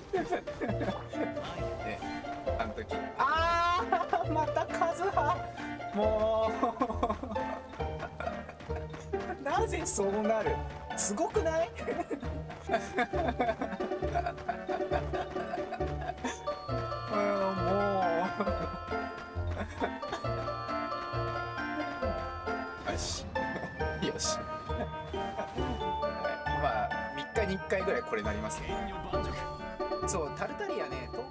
ね、あの時またカズハ、もうなぜそうなる、すごくない？もうよしよしまあ3日に1回ぐらいこれなりますね。そうタルタリアね。